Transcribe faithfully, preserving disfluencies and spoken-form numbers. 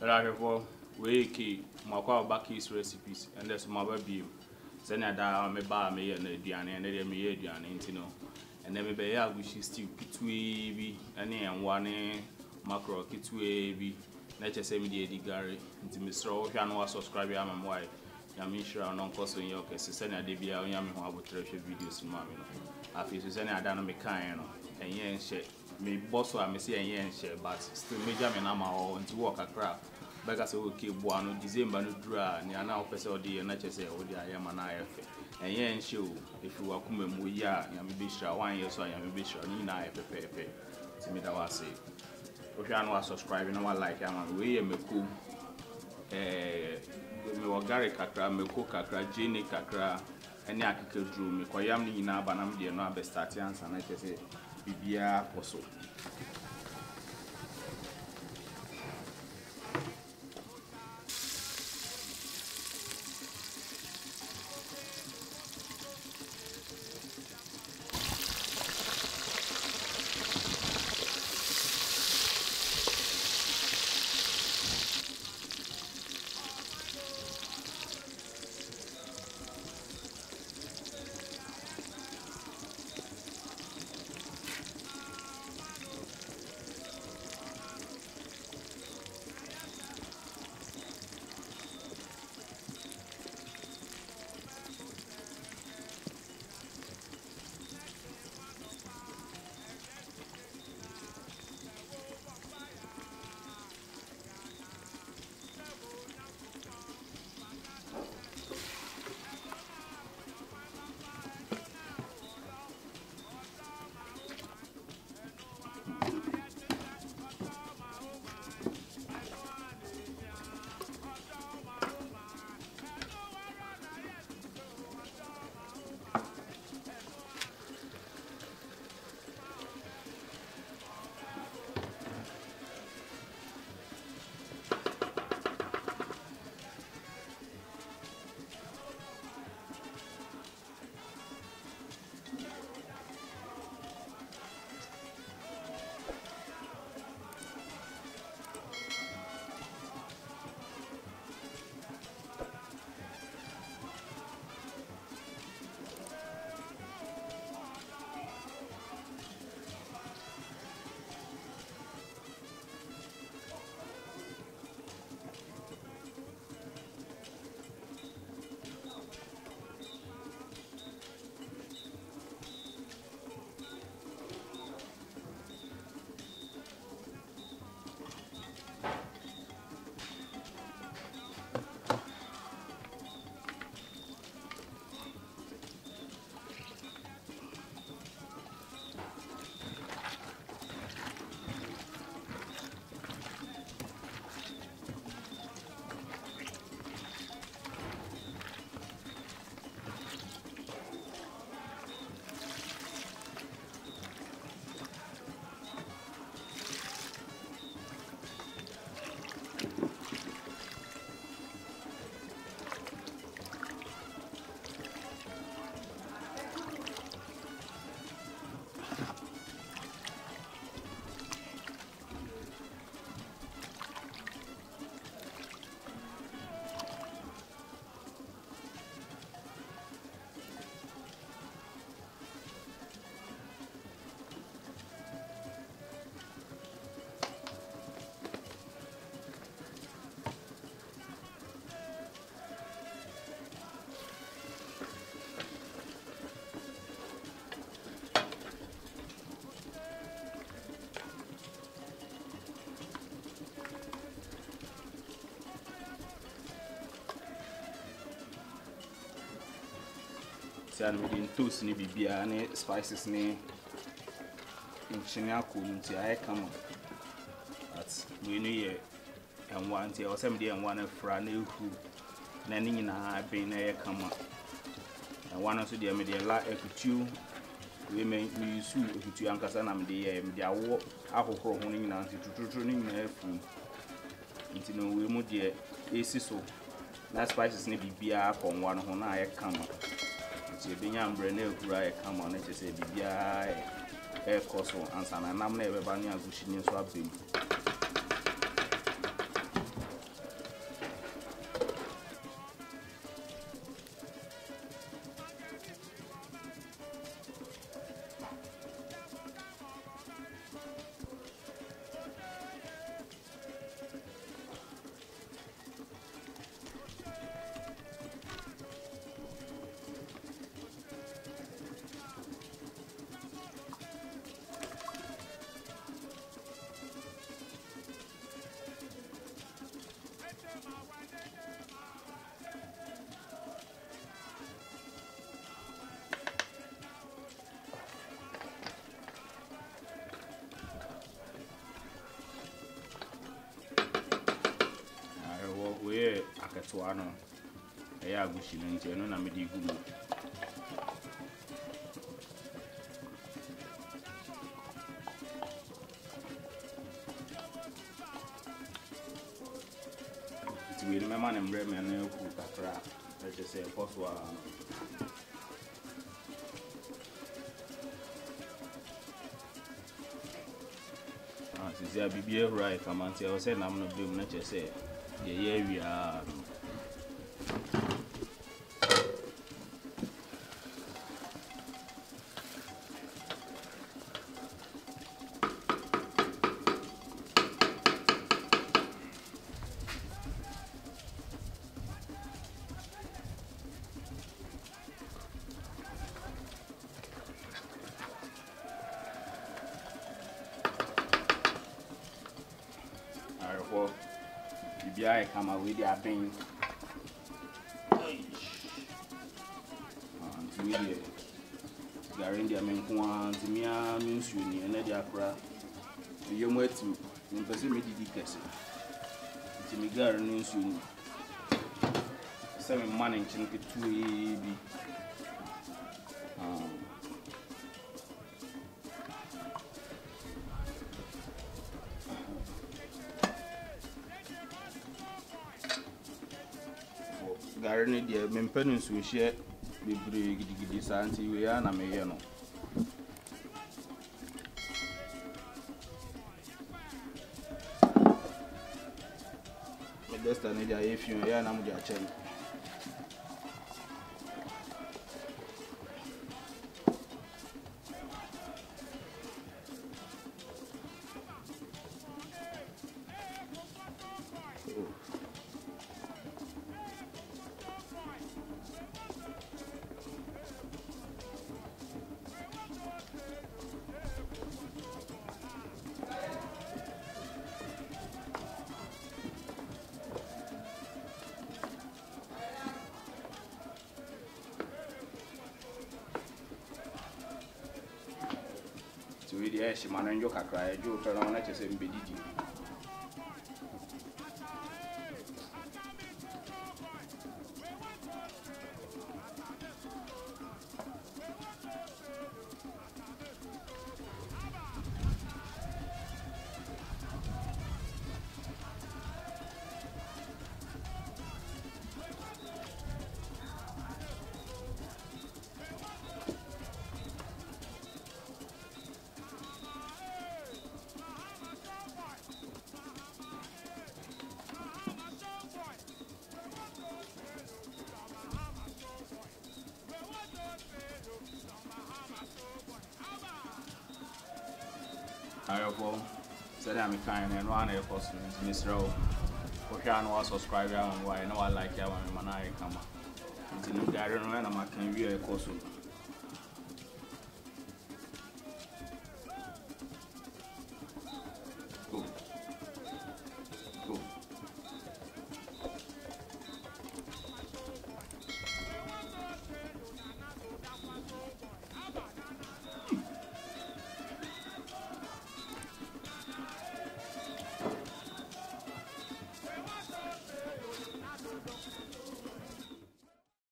Right for we key Mackerel Bakis recipes and there's my baby. Send a down me bar me and the Diana and the me Diana, you know. And then maybe I wish you still kitwe and one mackerel kitwe. Nature say me the Gari into Mister Opiano subscribe to my wife. I'm sure I'm not costing your case. Send a D B I am who have treasure videos in mammy. I feel to send a dynamic kind and yen share. Me boss or I may say a yen share, but still major me nama or into walk a crap. Because I will keep one December no dra, near now person the nature say, oh, I am an I F. And yen show if you are coming with ya, you may be sure one year so I am a bit sure, Nina I pay. To me, that was say. If you are not subscribing, I like I'm way me cool. Eh, me wa Gari Nkrakra, me ko Nkrakra, Jenny Nkrakra, any akike drew me. Kwa yam ni na banam de no abe start answer na say bibia also. And within toast ni bibia and spices ni in Chinako into I come but we knew and one day or somebody and one for a new who nanny in a been a come up and one of the media la equity we may use to Uncle and the media walk apple for honing nancy to turning my food into no we would dear a so that spices ni bibia upon one who I come up. Being a brand new cry, come on, let's say, be air coastal and San and I'm never banning a Gushini swapping. one. I Agushie and no, I'm a dig. We remember and Bremen and Nkrakra. Let's just say, post one. Since I be right, come and say, I said, I'm not doing much. I say, yeah, we are. I come away their pain. Gari India men kwan ti mi a mi nsu ni ene dia kra. Ye mo atu, mi pese me didi kese. Ti mi gari ni nsu ni. Se me man nchin ke tu e bi. Um Gari ni dia me mpenu nsu hye bebre gidigidi santi we ya na me ye no. Me desta ni dia ye fiun ya na mu dia chen. We the she man enjo kakra ejo to na na chese mbedidi. Ayoko, said I'm kind and one air person, Mister O. Okyan was subscriber and why no I like ya when I come. It's a new garden when I'm a can view a course.